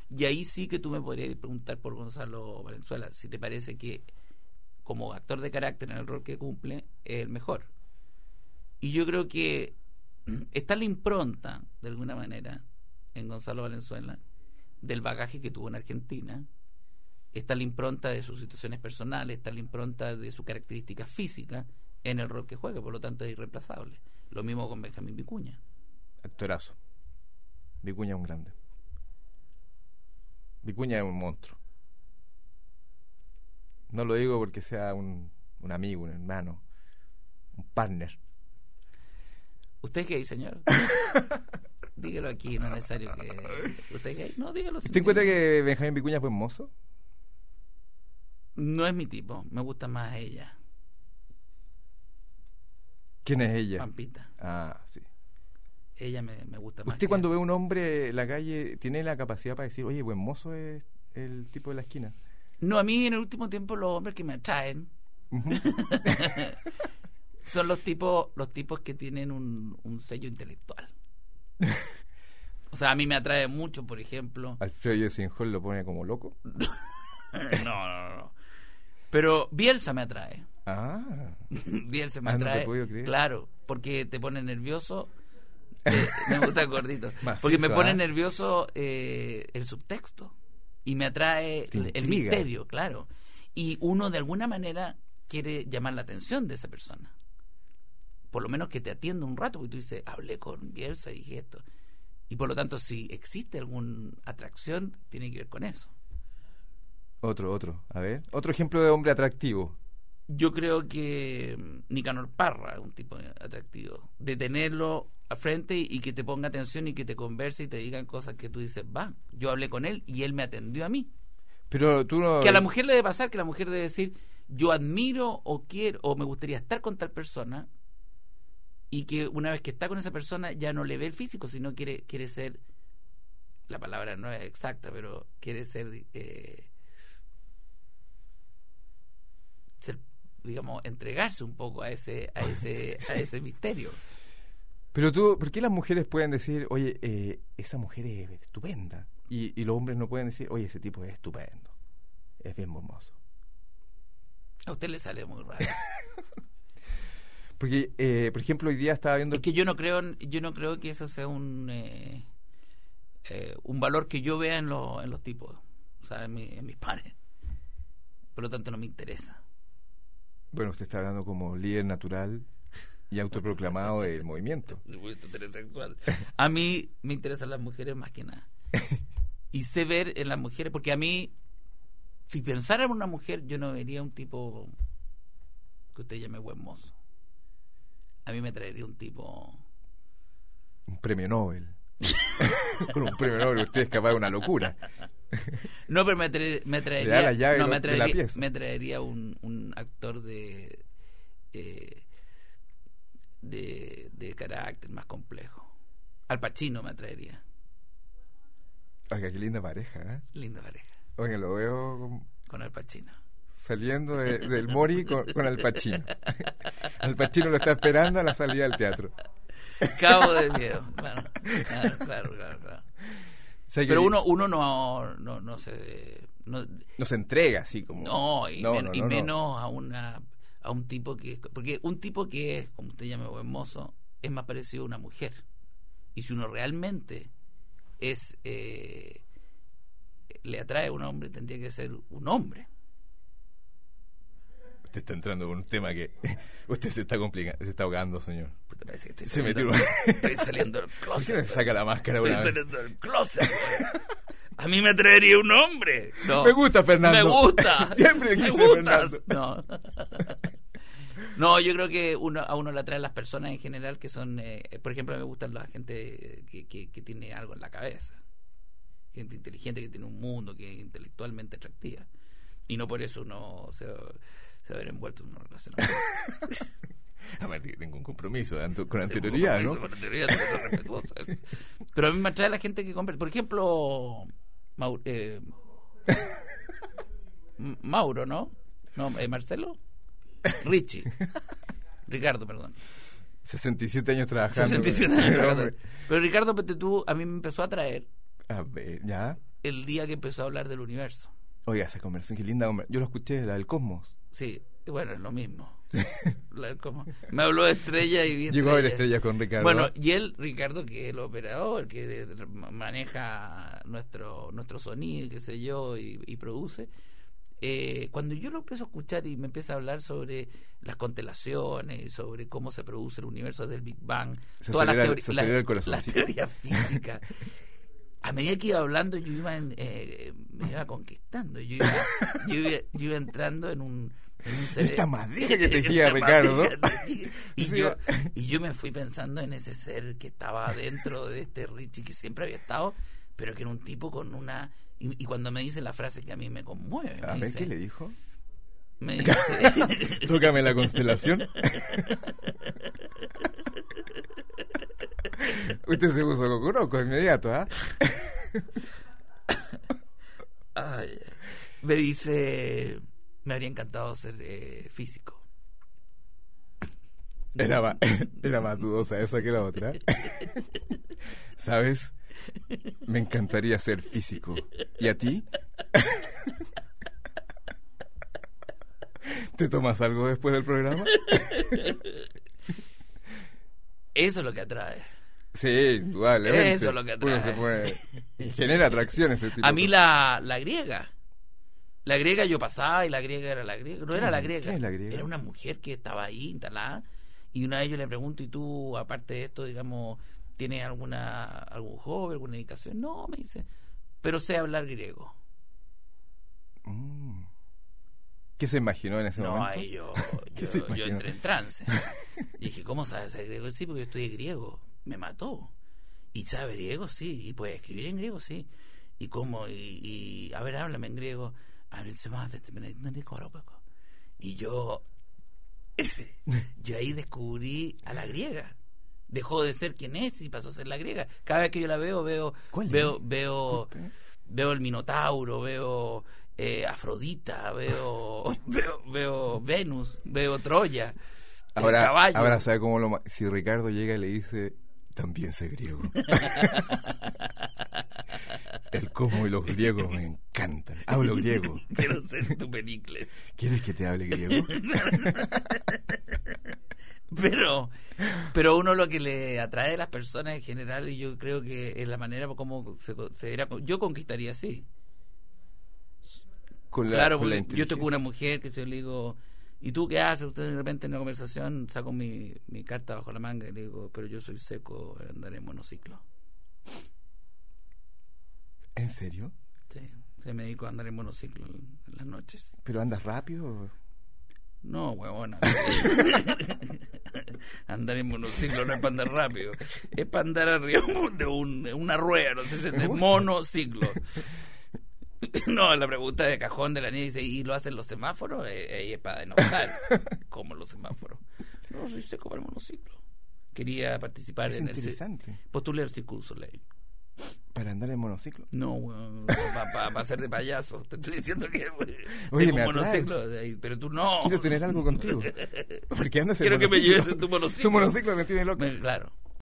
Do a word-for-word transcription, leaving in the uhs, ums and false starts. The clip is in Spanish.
Y ahí sí que tú me podrías preguntar por Gonzalo Valenzuela, si te parece que como actor de carácter en el rol que cumple es el mejor. Y yo creo que está la impronta, de alguna manera, en Gonzalo Valenzuela, del bagaje que tuvo en Argentina. Está la impronta de sus situaciones personales, está la impronta de su característica física en el rol que juega, por lo tanto es irreemplazable. Lo mismo con Benjamín Vicuña. Actorazo. Vicuña es un grande. Vicuña es un monstruo. No lo digo porque sea un, un amigo, un hermano, un partner. ¿Usted es gay, señor? Dígalo aquí, no es necesario que... ¿Usted es gay? No, dígalo. ¿Usted encuentra que Benjamín Vicuña fue mozo? No es mi tipo, me gusta más ella. ¿Quién es ella? Pampita. Ah, sí. Ella me, me gusta más. ¿Usted cuando ve a un hombre en la calle tiene la capacidad para decir, oye, buen mozo es el tipo de la esquina? No, a mí en el último tiempo los hombres que me atraen uh-huh. son los tipos los tipos que tienen un, un sello intelectual. O sea, a mí me atrae mucho, por ejemplo... ¿Alfredo Yesinjol lo pone como loco? no, no, no. Pero Bielsa me atrae. Ah. Bielsa me ah, atrae. No te puedo creer. Claro, porque te pone nervioso. Eh, me gusta el gordito. Macizo, porque me pone ¿eh? nervioso eh, el subtexto. Y me atrae el, el misterio, claro. Y uno de alguna manera quiere llamar la atención de esa persona. Por lo menos que te atienda un rato, porque tú dices, hablé con Bielsa y dije esto. Y por lo tanto, si existe alguna atracción, tiene que ver con eso. Otro, otro. A ver, otro ejemplo de hombre atractivo. Yo creo que Nicanor Parra es un tipo atractivo. De tenerlo a frente y que te ponga atención y que te converse y te digan cosas que tú dices, va, yo hablé con él y él me atendió a mí. Pero tú no... Que a la mujer le debe pasar, que la mujer debe decir, yo admiro o quiero o me gustaría estar con tal persona, y que una vez que está con esa persona ya no le ve el físico, sino quiere quiere ser, la palabra no es exacta, pero quiere ser, eh, ser digamos, entregarse un poco a ese a ese a ese misterio. Pero tú, ¿por qué las mujeres pueden decir, oye, eh, esa mujer es estupenda? Y, y los hombres no pueden decir, oye, ese tipo es estupendo, es bien hermoso. A usted le sale muy raro. Porque, eh, por ejemplo, hoy día estaba viendo... Es que yo no creo, yo no creo que eso sea un eh, eh, un valor que yo vea en, lo, en los tipos, o sea, en, mi, en mis pares. Por lo tanto, no me interesa. Bueno, usted está hablando como líder natural y autoproclamado del movimiento. A mí me interesan las mujeres más que nada. Y sé ver en las mujeres, porque a mí, si pensara en una mujer, yo no vería un tipo que usted llame buen mozo. A mí me traería un tipo... Un premio Nobel. Con un premio Nobel usted es capaz de una locura. No, pero me, traer, me traería... la llave no, me traería, de la pieza. Me traería un, un actor de, eh, de... de carácter más complejo. Al Pacino me traería. Oiga, qué linda pareja, ¿eh? Linda pareja. Oiga, lo veo... Con, con Al Pacino. Saliendo de, del Mori con, con Al Pacino. Al Pacino lo está esperando a la salida del teatro. Cabo de miedo. Bueno, claro, claro, claro. claro. O sea, Pero uno uno no no no se no, no se entrega así como no y, no, men, no, y no, menos no. a una a un tipo que porque un tipo que es, como usted llama, buen mozo, es más parecido a una mujer. Y si uno realmente es eh, le atrae a un hombre, tendría que ser un hombre. Usted está entrando en un tema que usted se está complicando, se está ahogando, señor. Parece que estoy se saliendo, metió. Estoy saliendo del closet. ¿Por qué no se saca la máscara Estoy una vez? saliendo del closet. A mí me traería un hombre. No. Me gusta, Fernando. Me gusta. Siempre me quise, gustas. Fernando. No. No, yo creo que uno, a uno le atraen las personas en general que son, eh, por ejemplo, me gustan la gente que, que, que tiene algo en la cabeza. Gente inteligente que tiene un mundo, que es intelectualmente atractiva. Y no por eso uno se... se haber envuelto en una relación. A ver, tengo un compromiso con anterioridad, ¿no? Con anterioridad, pero a mí me atrae la gente que compra. Por ejemplo, Mauro, eh, Mauro, ¿no? No, eh, Marcelo, Richie, Ricardo, perdón. sesenta y siete años trabajando. sesenta y siete años trabajando. Pero Ricardo Petetú a mí me empezó a atraer. A ver, ya. el día que empezó a hablar del universo. Oiga, esa conversación, qué linda. Yo lo escuché, la del cosmos. Sí, bueno, es lo mismo. La del cosmos. Me habló de estrella y vi Llegó a ver estrellas con Ricardo. Bueno, y él, Ricardo, que es el operador, que maneja nuestro nuestro sonido, qué sé yo, y, y produce. Eh, cuando yo lo empiezo a escuchar y me empieza a hablar sobre las constelaciones, sobre cómo se produce el universo desde el Big Bang, se todas acelera, las, se teori- acelera el la, corazón, las sí. teorías físicas, a medida que iba hablando yo iba en, eh, me iba conquistando, yo iba, yo iba, yo iba entrando en un, en un ser- esta madera que te esta guía, Ricardo. madera que te guía. Y, Sí. yo, y yo me fui pensando en ese ser que estaba dentro de este Richie que siempre había estado, pero que era un tipo con una... Y, y cuando me dice la frase que a mí me conmueve, A me ver, dice, ¿qué le dijo? me dice Tócame la constelación. Usted se puso cocuroco inmediato, ¿ah? ay, me dice, me habría encantado ser eh, físico. Era más, era más dudosa esa que la otra. ¿Sabes? Me encantaría ser físico. ¿Y a ti? ¿Te tomas algo después del programa? Eso es lo que atrae. Sí, indudablemente. Eso es lo que atrae. Uno se puede... Genera atracción ese tipo A de mí cosas. la, la griega. La griega yo pasaba y la griega era la griega. No ¿Quién era la es- griega. quién es la griega? Era una mujer que estaba ahí instalada. Y una vez yo le pregunto, ¿y tú, aparte de esto, digamos, tienes alguna algún hobby, alguna dedicación? No, me dice, pero sé hablar griego. Mm. ¿Qué se imaginó en ese No, momento? ahí yo, ¿Qué yo, se yo imaginó? entré en trance. Y dije, ¿cómo sabes ser griego? Sí, porque yo estudié griego. Me mató. ¿Y sabe griego? Sí. ¿Y puede escribir en griego? Sí. ¿Y cómo? Y, y a ver, háblame en griego. Y yo, yo ahí descubrí a la griega. Dejó de ser quien es y pasó a ser la griega. Cada vez que yo la veo, veo, ¿Cuál veo, es? veo, Disculpe. veo el Minotauro, veo eh, Afrodita, veo, veo, veo Venus, veo Troya, el Ahora, caballo. ahora sabe cómo lo... ma- Si Ricardo llega y le dice, también sé griego. El cosmo y los griegos me encantan. Hablo griego. Quiero ser tu Pericles. ¿Quieres que te hable griego? Pero, pero uno lo que le atrae a las personas en general, y yo creo que es la manera como se, se era, yo conquistaría así. Con la, Claro, con la porque yo estoy con inteligencia. una mujer que yo le digo, ¿y tú qué haces? Usted de repente en una conversación saco mi, mi carta bajo la manga y le digo, pero yo soy seco, andaré en monociclo. ¿En serio? Sí, sí, me dedico a andar en monociclo en, en las noches. ¿Pero andas rápido? No, huevona. Andar en monociclo no es para andar rápido. Es para andar arriba de un, una rueda, no sé si es de monociclo. No, la pregunta de cajón de la niña dice, ¿y lo hacen los semáforos? Eh, eh, es para denostar. ¿Cómo los semáforos? No, soy seco para el monociclo. Quería participar Es en el... interesante. Postulé el Cirque du Soleil. ¿Para andar en monociclo? No, weón, para pa, pa ser de payaso. Te estoy diciendo que Oye, tengo me un atraes. monociclo, eh, pero tú no. Quiero tener algo contigo. Porque andas en Quiero que me monociclo. lleves en tu monociclo. Tu monociclo me tiene loco. Me- claro.